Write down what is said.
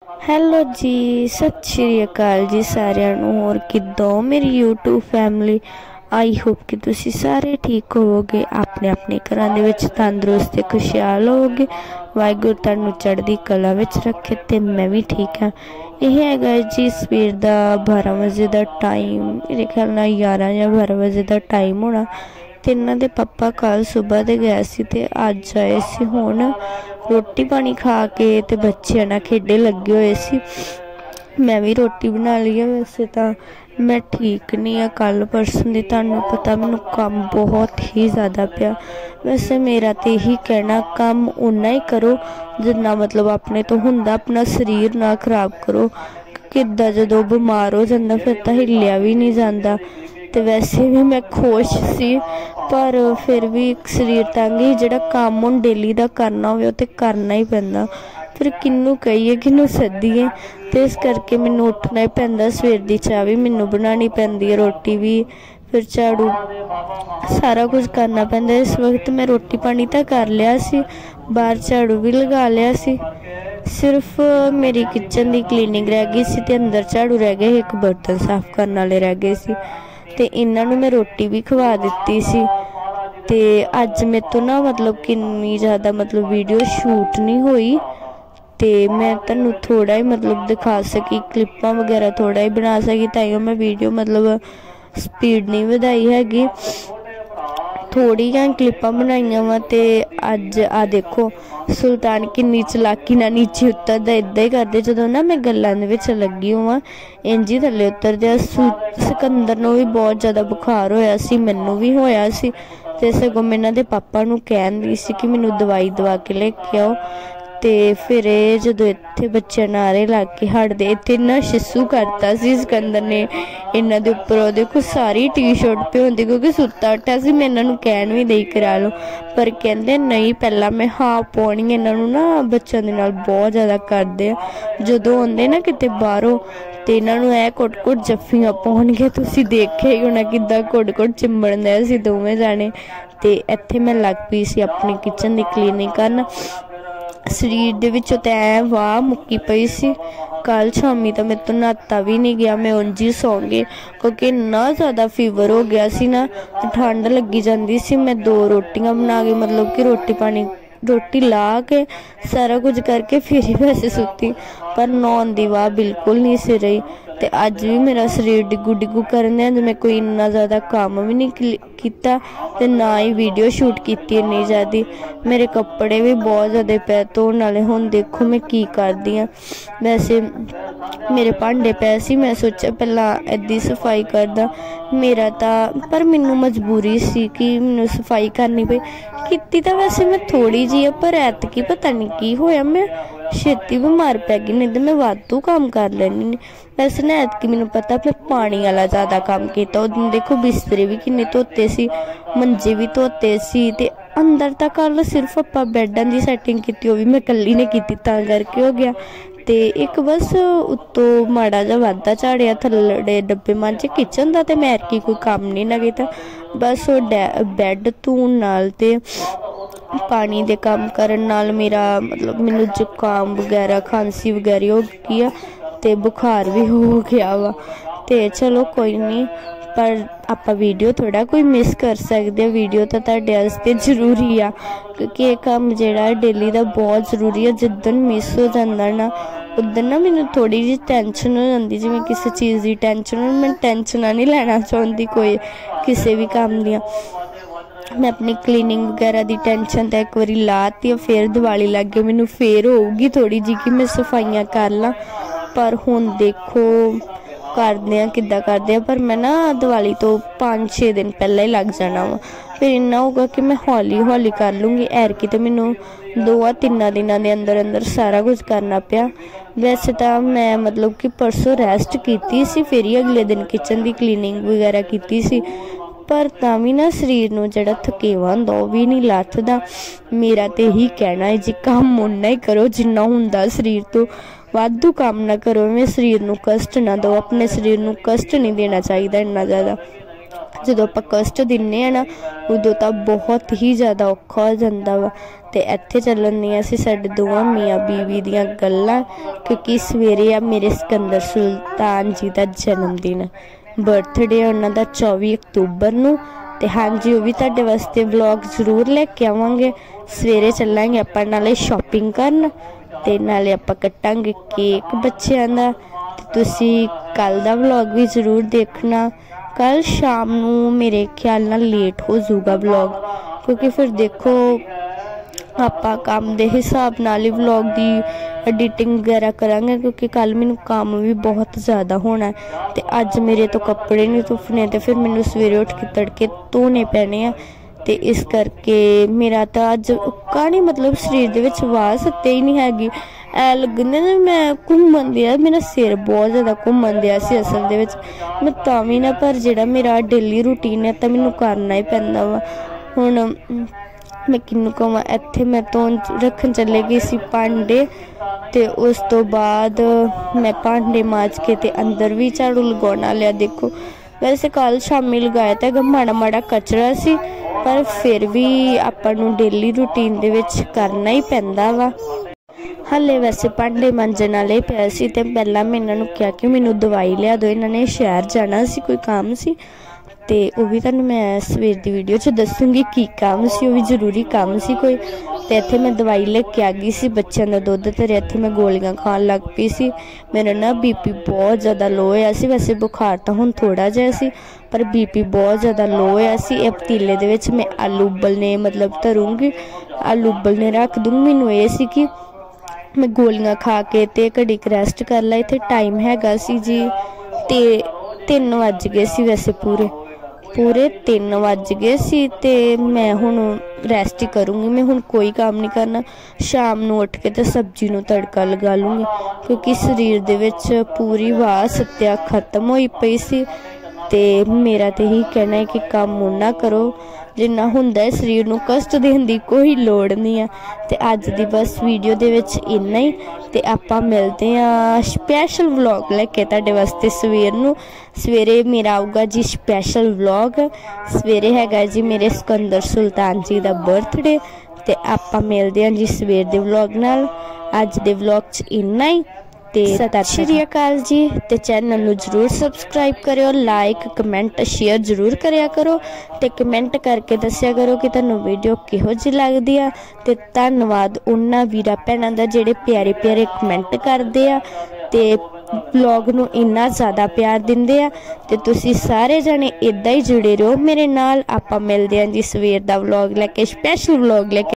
Hello ਜੀ, ਸਤਿ ਸ਼੍ਰੀ ਅਕਾਲ ਜੀ ਸਾਰਿਆਂ ਨੂੰ। ਹੋਰ ਕਿੱਦਾਂ ਮੇਰੀ YouTube ਫੈਮਿਲੀ। आई होप कि तुसी सारे ठीक होवोगे, अपने अपने घरां दे विच तंदुरुस्त ते खुशहाल होवोगे। वाहिगुरू तुहानू चढ़दी कला विच रखे ते मैं भी ठीक हाँ। यह हैगा जी सवेर दा 12 बजे का टाइम, मेरे ख्याल नाल 11 या 12 बजे का टाइम होना। ते इन्हां दे पापा कल सुबह दे गए सी ते अज आए सी। हुण रोटी पानी खा के ते बच्चे ना खेडे लगे हुए सी। मैं भी रोटी बना ली है। वैसे तो मैं ठीक नहीं हाँ, कल परसों दी तुहानू पता मैनू काम बहुत ही ज़्यादा पिया। वैसे मेरा तो यही कहना, काम उन्ना ही करो जिन्ना मतलब अपने तो हुंदा, अपना शरीर ना खराब करो। किद्दां जदों बीमार हो जांदा फिर तो हिलिया भी नहीं जाता। तो वैसे भी मैं खुश सी, पर फिर भी शरीर तंग ही। जिहड़ा काम हुण डेली दा करना होवे ते करना ही पैंदा। फिर किनू कहिए किनू सद्दीए, तो इस करके मैनू उठना ही पैंदा। सवेर दी चाह भी मैनू बनानी पैंदी है, रोटी भी, फिर झाड़ू, सारा कुछ करना पैंदा। इस वक्त मैं रोटी पानी तो कर लिया सी, बाहर झाड़ू भी लगा लिया सी। सिर्फ मेरी किचन की क्लीनिंग रह गई सी ते अंदर झाड़ू रह गए, एक बर्तन साफ करने वाले रह गए सी। ते इन्हां नूं मैं रोटी भी खवा दित्ती सी। ते अज मेरे तो ना मतलब किन्नी ज़्यादा मतलब वीडियो शूट नहीं हुई। तो मैं तुहानू थोड़ा ही मतलब दिखा सकी, क्लिप्पां वगैरह थोड़ा ही बना सकी, ताइयों मैं वीडियो मतलब स्पीड नहीं वधाई हैगी। थोड़ी क्लिप्पां बनाइयां वा। ते अज आ देखो सुल्तान किन्नी चलाकी नाल नीचे उतरदा, इदां ही करदे जदों ना मैं गल्लां दे विच लगी होवां, इंज ही थल्ले उतरदे। सिकंदर नूं भी बहुत ज़्यादा बुखार होया सी, मैनू भी होया सी। ते सगों मैं इन्हां दे पापा नूं कहंदी सी कि मैनू दवाई दवा के लेके आओ। तो फिर जदों इत्थे बच्चे नारे ला के हटदे, इत्थे इन्ना शिशु करता सी सिकंदर ने इन्हां दे उप्पर। देखो सारी टी शर्ट पे होंदी, क्योंकि सुत्ता उठा सी। मैं इन्हां नूं कहण भी दई करा लो, पर कहंदे नहीं पहला मैं हाँ पाउणी। इन्हां नूं ना बच्चों दे नाल बहुत ज़्यादा करदे आ। जदों आउंदे ना किते बाहरों ते इन्हां नूं ऐ घुट-घुट जफ्फियां पाउणगे। तुसीं देखिआ ही होना किद्दां घुट-घुट चिंबड़दे सी दोवें जाने। ते इत्थे मैं लग पई सी अपनी किचन दी क्लीनिंग करन। शरीर दे विचों ते ऐ वाह मुक्की पई सी। कल शामी तो मेरे तो नहाता भी नहीं गया, मैं उंज ही सौ गई, क्योंकि इन्ना ज़्यादा फीवर हो गया सी ना, ठंड लगी जाती सी। मैं 2 रोटियां बना के मतलब कि रोटी पानी रोटी ला के सारा कुछ करके फिर ही वैसे सुती, पर नौन दी वाह बिल्कुल नहीं सी रही। ते अज भी मेरा शरीर डिगू डिगू करन दिया। मैं कोई इन्ना ज़्यादा काम भी नहीं किया ते ना ही वीडियो शूट की इन्नी ज़्यादा। मेरे कपड़े भी बहुत ज़्यादा पै धोने वाले। हुण देखो मैं की करदी हाँ। वैसे मेरे भांडे पै सी, मैं सोचा पहला इदी सफाई करदा मेरा तो, पर मैनू मजबूरी सी कि मैनू सफाई करनी पई। कीती तो वैसे मैं थोड़ी जी, पर ऐतकी पता नहीं की होया मैं छेती बीमार पै गई, नहीं तो मैं वाधू काम कर लैनी। वैसे ना ऐतकी मैनू पता मैं पानी वाला ज़्यादा काम किया। उस दिन देखो बिस्तरे भी किन्ने धोते सी, मंजे भी धोते सी। ते अंदर तक कल सिर्फ आपां बैडां दी सैटिंग की, वो भी मैं कल्ली ने की, तां करके हो गया। ते एक बस उत्तों माड़ा जा वाधा झाड़िया, थल्ले डब्बे मांजे, किचन दा ते मैं ऐतकी कोई काम नहीं ना कीता। बस बैड धोण नाल ते पानी दे काम करन नाल मेरा मतलब मैनू जुकाम वगैरह खांसी वगैरह हो गई है, ते बुखार भी हो गया वा। ते चलो कोई नहीं, पर आपां वीडियो थोड़ा कोई मिस कर सकते। वीडियो तो तुहाडे वास्ते जरूरी आ, क्योंकि ये काम जिहड़ा डेली दा बहुत जरूरी है। जिद्दन मिस हो जांदा ना, उदन ना मैनू थोड़ी जी टेंशन हो जाती, जिवें किसी चीज़ की टेंशन हो। मैं टेंशनां नहीं लैना चाहती कोई किसी भी काम दियां। मैं अपनी क्लीनिंग वगैरह की टेंशन तो एक बारी लाती, फिर दिवाली लग गई, मैनू फिर होगी थोड़ी जी कि मैं सफाइयाँ कर ला। पर हुण देखो करदे आ किद्दां करदे आ। पर मैं ना दिवाली तो 5-6 दिन पहले ही लग जाना वा। फिर इन्ना होगा कि मैं हौली हौली कर लूँगी। ऐरकी तो मैनू 2-3 दिनों के अंदर अंदर सारा कुछ करना पिया। वैसे तो मैं मतलब कि परसों रेस्ट की सी, फिर ही अगले दिन किचन की क्लीनिंग वगैरह की सी। पर तां भी ना शरीर नूं जिहड़ा थकेवा हुंदा वो भी नहीं लथदा। मेरा तो यही कहना है जी, काम उन्ना ही करो जिन्ना हुंदा, शरीर तो वाधू काम ना करो। मैं शरीर नूं कष्ट ना दो, अपने शरीर नूं कष्ट नहीं देना चाहिए इन्ना ज़्यादा। ਜਦੋਂ ਆਪਾਂ ਕਸ਼ਟ ਦਿੰਦੇ ਆ ਨਾ ਉਦੋਂ ਤਾਂ ਬਹੁਤ ਹੀ ਜ਼ਿਆਦਾ ਔਖਾ ਹੋ ਜਾਂਦਾ ਵਾ। ਤੇ ਇੱਥੇ ਚੱਲਣ ਦੀਆਂ ਸੀ ਸਾਡੇ ਦੋਵਾਂ ਮੀਆਂ ਬੀਵੀ ਦੀਆਂ ਗੱਲਾਂ, ਕਿਉਂਕਿ ਸਵੇਰੇ ਆ ਮੇਰੇ ਸਿਕੰਦਰ ਸੁਲਤਾਨ ਜੀ ਦਾ ਜਨਮ ਦਿਨ, ਬਰਥਡੇ ਉਹਨਾਂ ਦਾ 24 ਅਕਤੂਬਰ ਨੂੰ। ਤੇ ਹਾਂਜੀ, ਉਹ ਵੀ ਤੁਹਾਡੇ ਵਾਸਤੇ ਵਲੌਗ ਜ਼ਰੂਰ ਲੈ ਕੇ ਆਵਾਂਗੇ। ਸਵੇਰੇ ਚੱਲਾਂਗੇ ਆਪਾਂ ਨਾਲੇ ਸ਼ਾਪਿੰਗ ਕਰਨ ਤੇ ਨਾਲੇ ਆਪਾਂ ਕੱਟਾਂਗੇ ਕੇਕ ਬੱਚਿਆਂ ਦਾ। ਤੇ ਤੁਸੀਂ ਕੱਲ ਦਾ ਵਲੌਗ ਵੀ ਜ਼ਰੂਰ ਦੇਖਣਾ। ਕੱਲ ਸ਼ਾਮ ਨੂੰ ਮੇਰੇ ਖਿਆਲ ਨਾਲ ਲੇਟ ਹੋ ਜਾਊਗਾ ਵਲੌਗ, ਕਿਉਂਕਿ ਫਿਰ ਦੇਖੋ ਆਪਾਂ ਕੰਮ ਦੇ ਹਿਸਾਬ ਨਾਲ ਹੀ ਵਲੌਗ ਦੀ ਐਡੀਟਿੰਗ ਵਗੈਰਾ ਕਰਾਂਗੇ, ਕਿਉਂਕਿ ਕੱਲ ਮੈਨੂੰ ਕੰਮ ਵੀ ਬਹੁਤ ਜ਼ਿਆਦਾ ਹੋਣਾ ਤੇ ਅੱਜ ਮੇਰੇ ਤੋਂ ਕੱਪੜੇ ਨਹੀਂ ਧੁੱਪਣੇ ਤੇ ਫਿਰ ਮੈਨੂੰ ਸਵੇਰੇ ਉੱਠ ਕੇ ਤੜਕੇ ਧੋਣੇ ਪੈਣੇ ਆ। ਤੇ ਇਸ ਕਰਕੇ ਮੇਰਾ ਤਾਂ ਅੱਜ ਉੱਕਾ ਨਹੀਂ, ਮਤਲਬ ਸਰੀਰ ਦੇ ਵਿੱਚ ਆਵਾਜ਼ ਸੱਤੇ ਹੀ ਨਹੀਂ ਹੈਗੀ। ਐ ਲੱਗਦਾ ਨਾ ਮੈਂ ਘੁੰਮਣ ਦਿਆ, ਮੇਰਾ ਸਿਰ ਬਹੁਤ ਜ਼ਿਆਦਾ ਘੁੰਮਣ ਦਿਆ ਸੀ ਅਸਲ ਦੇ ਵਿੱਚ ਮੈਂ ਤਾਂ ਵੀ ਨਾ, ਪਰ ਜਿਹੜਾ ਮੇਰਾ ਡੇਲੀ ਰੂਟੀਨ ਹੈ ਤਾਂ ਮੈਨੂੰ ਕਰਨਾ ਹੀ ਪੈਂਦਾ ਵਾ। ਹੁਣ ਮੈਂ ਕਿਹਨੂੰ ਕਹਾਂ, ਇੱਥੇ ਮੈਂ ਧੋਣ ਰੱਖਣ ਚਲੇ ਗਈ ਸੀ ਭਾਂਡੇ ਤੇ ਉਸ ਤੋਂ ਬਾਅਦ ਮੈਂ ਭਾਂਡੇ ਮਾਂਜ ਕੇ ਤੇ ਅੰਦਰ ਵੀ ਝਾੜੂ ਲਗਾਉਣ ਲਿਆ। ਦੇਖੋ ਵੈਸੇ ਕੱਲ ਸ਼ਾਮੀ ਲਗਾਇਆ ਤਾਂ ਮਾੜਾ ਮਾੜਾ ਕਚਰਾ ਸੀ, ਪਰ ਫਿਰ ਵੀ ਆਪਾਂ ਨੂੰ ਡੇਲੀ ਰੂਟੀਨ ਦੇ ਵਿੱਚ ਕਰਨਾ ਹੀ ਪੈਂਦਾ ਵਾ। ਹਾਲੇ ਵੈਸੇ ਭਾਂਡੇ ਮਾਂਜਣ ਵਾਲੇ ਪਿਆ ਸੀ ਤੇ ਪਹਿਲਾਂ ਮੈਂ ਇਹਨਾਂ ਨੂੰ ਕਿਹਾ ਕਿ ਮੈਨੂੰ ਦਵਾਈ ਲਿਆ ਦਿਓ, ਇਹਨਾਂ ਨੇ ਸ਼ਹਿਰ ਜਾਣਾ ਸੀ, ਕੋਈ ਕੰਮ ਸੀ ਤੇ ਉਹ ਵੀ ਤੁਹਾਨੂੰ ਮੈਂ ਸਵੇਰ ਦੀ ਵੀਡੀਓ 'ਚ ਦੱਸੂਗੀ ਕੀ ਕੰਮ ਸੀ, ਉਹ ਵੀ ਜ਼ਰੂਰੀ ਕੰਮ ਸੀ ਕੋਈ। ਤੇ ਇੱਥੇ ਮੈਂ ਦਵਾਈ ਲੈ ਕੇ ਆ ਗਈ ਸੀ, ਬੱਚਿਆਂ ਦਾ ਦੁੱਧ ਧਰਿਆ, ਇੱਥੇ ਮੈਂ ਗੋਲੀਆਂ ਖਾਣ ਲੱਗ ਪਈ ਸੀ। ਮੇਰਾ ਨਾ BP ਬਹੁਤ ਜ਼ਿਆਦਾ ਲੋ ਹੋਇਆ ਸੀ, ਵੈਸੇ ਬੁਖਾਰ ਤਾਂ ਹੁਣ ਥੋੜ੍ਹਾ ਜਿਹਾ ਸੀ ਪਰ BP ਬਹੁਤ ਜ਼ਿਆਦਾ ਲੋ ਹੋਇਆ ਸੀ। ਇਹ ਪਤੀਲੇ ਦੇ ਵਿੱਚ ਮੈਂ ਆਲੂ ਉਬਲਨੇ ਮਤਲਬ ਧਰੂੰਗੀ, ਆਲੂ ਉਬਲਨੇ ਰੱਖ ਦੂੰਗੀ। ਮੈਨੂੰ ਇਹ ਸੀ ਕਿ ਮੈਂ ਗੋਲੀਆਂ ਖਾ ਕੇ ਤੇ ਘੜੀ ਕੁ ਰੈਸਟ ਕਰ ਲਾ। ਇੱਥੇ ਟਾਈਮ ਹੈਗਾ ਸੀ ਜੀ ਤੇ 3 ਵੱਜ ਗਏ ਸੀ, ਵੈਸੇ ਪੂਰੇ 3 ਵੱਜ ਗਏ ਸੀ ਤੇ ਮੈਂ ਹੁਣ ਰੈਸਟ ਹੀ ਕਰੂੰਗੀ। ਮੈਂ ਹੁਣ ਕੋਈ ਕੰਮ ਨਹੀਂ ਕਰਨਾ, ਸ਼ਾਮ ਨੂੰ ਉੱਠ ਕੇ ਤੇ ਸਬਜ਼ੀ ਨੂੰ ਤੜਕਾ ਲਗਾ ਲੂੰਗੀ, ਕਿਉਂਕਿ ਸਰੀਰ ਦੇ ਵਿੱਚ ਪੂਰੀ ਵਾਹ ਸੱਤਿਆ ਖਤਮ ਹੋਈ ਪਈ ਸੀ। ਤੇ ਮੇਰਾ ਤੇ ਇਹੀ ਕਹਿਣਾ ਹੈ ਕਿ ਕੰਮ ਉਹਨਾਂ ਕਰੋ ਜਿੰਨਾ ਹੁੰਦਾ ਹੈ, ਸਰੀਰ ਨੂੰ ਕਸ਼ਟ ਦੇਣ ਦੀ ਕੋਈ ਲੋੜ ਨਹੀਂ ਆ। ਤੇ ਅੱਜ ਦੀ ਬਸ ਵੀਡੀਓ ਦੇ ਵਿੱਚ ਇੰਨਾ ਹੀ, ਤੇ ਆਪਾਂ ਮਿਲਦੇ ਹਾਂ ਸਪੈਸ਼ਲ ਵਲੌਗ ਲੈ ਕੇ ਤੁਹਾਡੇ ਵਾਸਤੇ ਸਵੇਰ ਨੂੰ। ਸਵੇਰੇ ਮੇਰਾ ਆਊਗਾ ਜੀ ਸਪੈਸ਼ਲ ਵਲੌਗ, ਸਵੇਰੇ ਹੈਗਾ ਜੀ ਮੇਰੇ ਸਿਕੰਦਰ ਸੁਲਤਾਨ ਜੀ ਦਾ ਬਰਥਡੇ ਤੇ ਆਪਾਂ ਮਿਲਦੇ ਹਾਂ ਜੀ ਸਵੇਰ ਦੇ ਵਲੌਗ ਨਾਲ। ਅੱਜ ਦੇ ਵਲੌਗ 'ਚ ਇੰਨਾ ਹੀ ਤੇ ਸਤਿ ਸ਼੍ਰੀ ਅਕਾਲ ਜੀ। ਤੇ ਚੈਨਲ ਨੂੰ ਜ਼ਰੂਰ ਸਬਸਕ੍ਰਾਈਬ ਕਰਿਓ, ਲਾਈਕ ਕਮੈਂਟ ਸ਼ੇਅਰ ਜ਼ਰੂਰ ਕਰਿਆ ਕਰੋ ਤੇ ਕਮੈਂਟ ਕਰਕੇ ਦੱਸਿਆ ਕਰੋ ਕਿ ਤੁਹਾਨੂੰ ਵੀਡੀਓ ਕਿਹੋ ਜਿਹੀ ਲੱਗਦੀ ਆ। ਤੇ ਧੰਨਵਾਦ ਉਹਨਾਂ ਵੀਰਾਂ ਭੈਣਾਂ ਦਾ ਜਿਹੜੇ ਪਿਆਰੇ ਪਿਆਰੇ ਕਮੈਂਟ ਕਰਦੇ ਆ ਤੇ ਵਲੌਗ ਨੂੰ ਇੰਨਾ ਜ਼ਿਆਦਾ ਪਿਆਰ ਦਿੰਦੇ ਆ। ਤੇ ਤੁਸੀਂ ਸਾਰੇ ਜਣੇ ਇੱਦਾਂ ਹੀ ਜੁੜੇ ਰਹੋ ਮੇਰੇ ਨਾਲ। ਆਪਾਂ ਮਿਲਦੇ ਹਾਂ ਜੀ ਸਵੇਰ ਦਾ ਵਲੌਗ ਲੈ ਕੇ, ਸਪੈਸ਼ਲ ਵਲੌਗ ਲੈ ਕੇ।